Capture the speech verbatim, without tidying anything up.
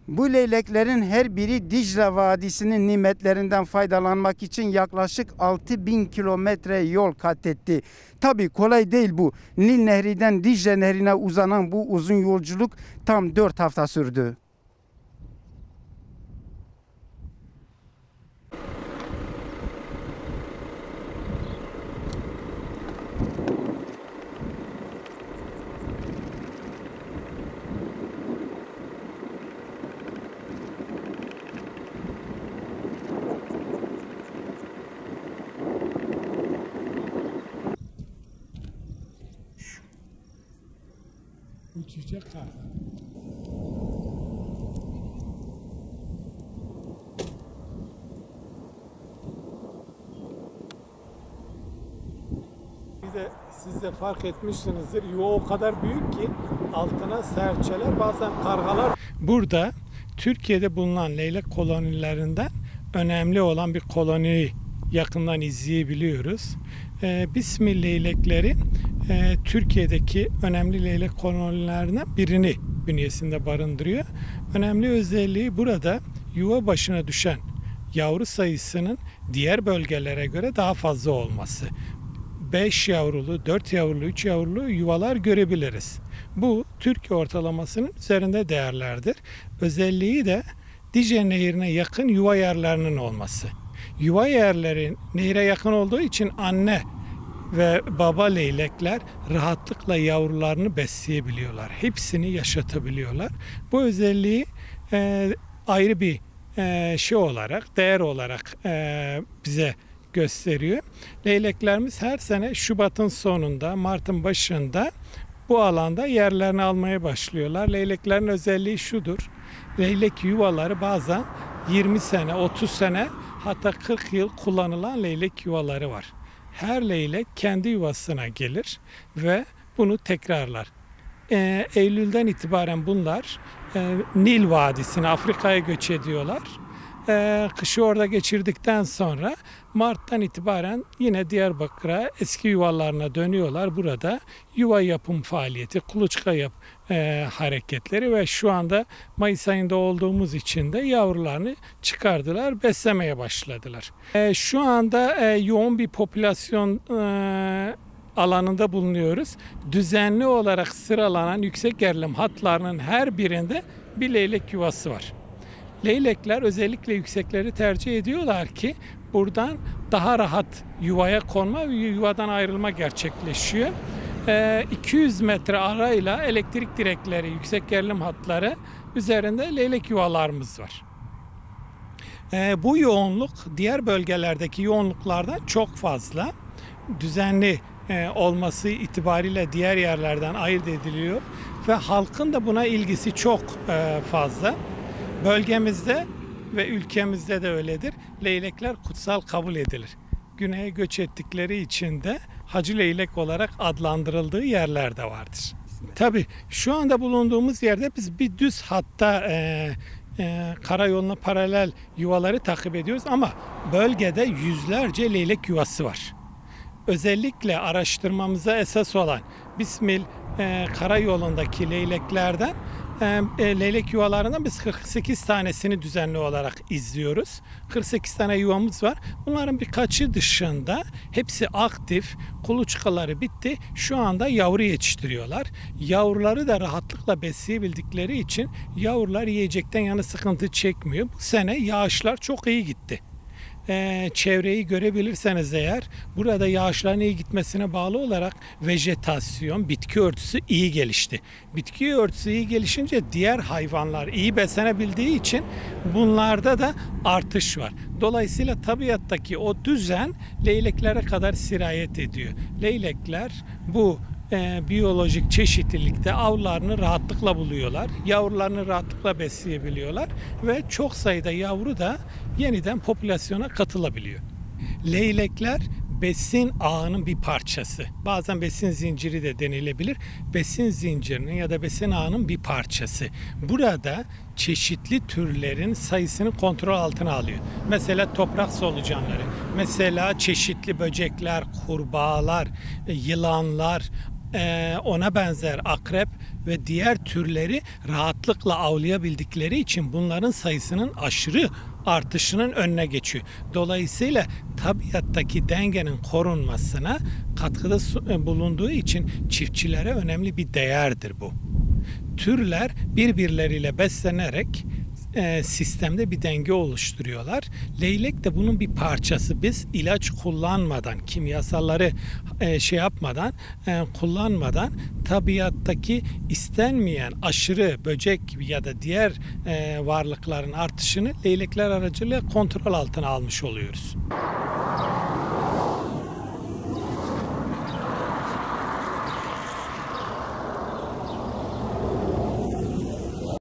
Bu leyleklerin her biri Dicle Vadisi'nin nimetlerinden faydalanmak için yaklaşık altı bin kilometre yol kat etti. Tabii kolay değil bu. Nil Nehri'den Dicle Nehri'ne uzanan bu uzun yolculuk tam dört hafta sürdü. Uçacak karga. Bir de siz de fark etmişsinizdir. Yuva o kadar büyük ki altına serçeler, bazen kargalar. Burada Türkiye'de bulunan leylek kolonilerinden önemli olan bir koloniyi yakından izleyebiliyoruz. Ee, Bismil leylekleri e, Türkiye'deki önemli leylek kolonilerinden birini bünyesinde barındırıyor. Önemli özelliği burada yuva başına düşen yavru sayısının diğer bölgelere göre daha fazla olması. beş yavrulu, dört yavrulu, üç yavrulu yuvalar görebiliriz. Bu Türkiye ortalamasının üzerinde değerlerdir. Özelliği de Dicle Nehri'ne yakın yuva yerlerinin olması. Yuva yerleri nehre yakın olduğu için anne ve baba leylekler rahatlıkla yavrularını besleyebiliyorlar. Hepsini yaşatabiliyorlar. Bu özelliği e, ayrı bir e, şey olarak, değer olarak e, bize gösteriyor. Leyleklerimiz her sene Şubat'ın sonunda, Mart'ın başında bu alanda yerlerini almaya başlıyorlar. Leyleklerin özelliği şudur. Leylek yuvaları bazen yirmi sene, otuz sene, hatta kırk yıl kullanılan leylek yuvaları var. Her leylek kendi yuvasına gelir ve bunu tekrarlar. Ee, Eylül'den itibaren bunlar e, Nil Vadisi'ne, Afrika'ya göç ediyorlar. Ee, kışı orada geçirdikten sonra Mart'tan itibaren yine Diyarbakır'a, eski yuvalarına dönüyorlar. Burada yuva yapım faaliyeti, kuluçka yap e, hareketleri ve şu anda Mayıs ayında olduğumuz için de yavrularını çıkardılar, beslemeye başladılar. E, şu anda e, yoğun bir popülasyon e, alanında bulunuyoruz. Düzenli olarak sıralanan yüksek gerilim hatlarının her birinde bir leylek yuvası var. Leylekler özellikle yüksekleri tercih ediyorlar ki buradan daha rahat yuvaya konma ve yuvadan ayrılma gerçekleşiyor. Ee, iki yüz metre arayla elektrik direkleri, yüksek gerilim hatları üzerinde leylek yuvalarımız var. Ee, bu yoğunluk diğer bölgelerdeki yoğunluklardan çok fazla. Düzenli e, olması itibariyle diğer yerlerden ayırt ediliyor ve halkın da buna ilgisi çok e, fazla. Bölgemizde ve ülkemizde de öyledir. Leylekler kutsal kabul edilir. Güneye göç ettikleri için de Hacı Leylek olarak adlandırıldığı yerler de vardır. Tabii şu anda bulunduğumuz yerde biz bir düz hatta e, e, karayoluna paralel yuvaları takip ediyoruz ama bölgede yüzlerce leylek yuvası var. Özellikle araştırmamıza esas olan Bismil e, karayolundaki leyleklerden E, leylek yuvalarından biz kırk sekiz tanesini düzenli olarak izliyoruz. kırk sekiz tane yuvamız var. Bunların birkaçı dışında hepsi aktif, kuluçkaları bitti. Şu anda yavru yetiştiriyorlar. Yavruları da rahatlıkla besleyebildikleri için yavrular yiyecekten yana sıkıntı çekmiyor. Bu sene yağışlar çok iyi gitti. Ee, çevreyi görebilirseniz eğer burada yağışların iyi gitmesine bağlı olarak vejetasyon, bitki örtüsü iyi gelişti. Bitki örtüsü iyi gelişince diğer hayvanlar iyi beslenebildiği için bunlarda da artış var. Dolayısıyla tabiattaki o düzen leyleklere kadar sirayet ediyor. Leylekler bu e, biyolojik çeşitlilikte avlarını rahatlıkla buluyorlar. Yavrularını rahatlıkla besleyebiliyorlar ve çok sayıda yavru da yeniden popülasyona katılabiliyor. Leylekler besin ağının bir parçası. Bazen besin zinciri de denilebilir. Besin zincirinin ya da besin ağının bir parçası. Burada çeşitli türlerin sayısını kontrol altına alıyor. Mesela toprak solucanları, mesela çeşitli böcekler, kurbağalar, yılanlar, e, ona benzer akrep ve diğer türleri rahatlıkla avlayabildikleri için bunların sayısının aşırı artışının önüne geçiyor. Dolayısıyla tabiattaki dengenin korunmasına katkıda bulunduğu için çiftçilere önemli bir değerdir bu. Türler birbirleriyle beslenerek e, sistemde bir denge oluşturuyorlar. Leylek de bunun bir parçası. Biz ilaç kullanmadan, kimyasalları e, şey yapmadan, e, kullanmadan tabiattaki istenmeyen aşırı böcek gibi ya da diğer e, varlıkların artışını leylekler aracılığıyla kontrol altına almış oluyoruz.